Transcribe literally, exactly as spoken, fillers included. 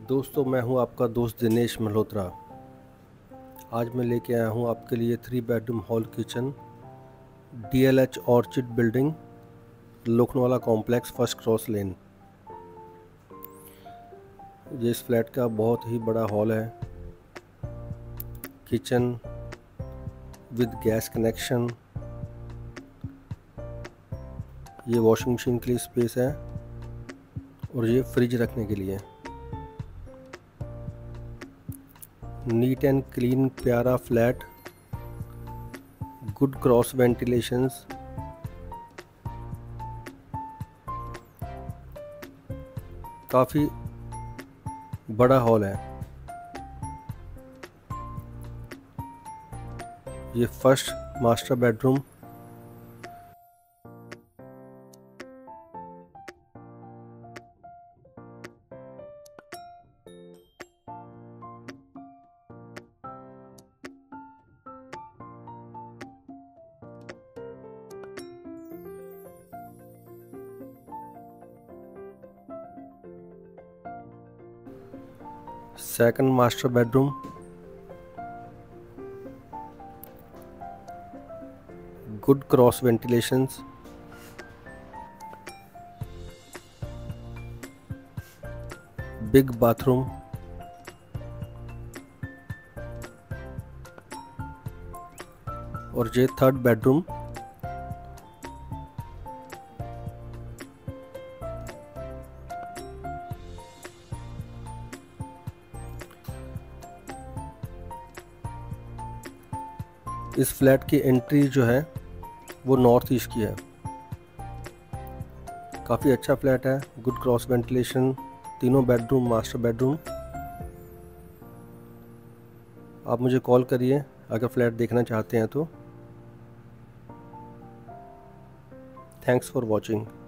दोस्तों, मैं हूं आपका दोस्त दिनेश मल्होत्रा। आज मैं लेके आया हूं आपके लिए three bedroom hall kitchen, DLH orchid building, Lokhandwala complex, first cross lane. ये इस फ्लैट का बहुत ही बड़ा हॉल है। किचन विद गैस कनेक्शन, ये वॉशिंग मशीन के लिए स्पेस है और ये फ्रिज रखने के लिए। नीट एंड क्लीन प्यारा फ्लैट, गुड क्रॉस वेंटिलेशंस, काफ़ी बड़ा हॉल है। ये first master bedroom, second master bedroom, good cross ventilations, big bathroom, और ये थर्ड बेडरूम। इस फ्लैट की एंट्री जो है वो नॉर्थ ईस्ट की है। काफ़ी अच्छा फ्लैट है, गुड क्रॉस वेंटिलेशन, तीनों बेडरूम मास्टर बेडरूम। आप मुझे कॉल करिए अगर फ्लैट देखना चाहते हैं तो। Thanks for watching.